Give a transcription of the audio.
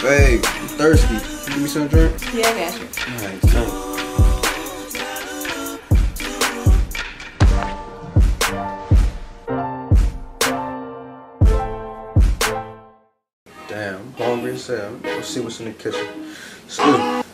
Babe, I'm thirsty. You give me some drink? Yeah, I got you. Alright, come. Damn, I'm hungry as hell. Let's see what's in the kitchen. Excuse me.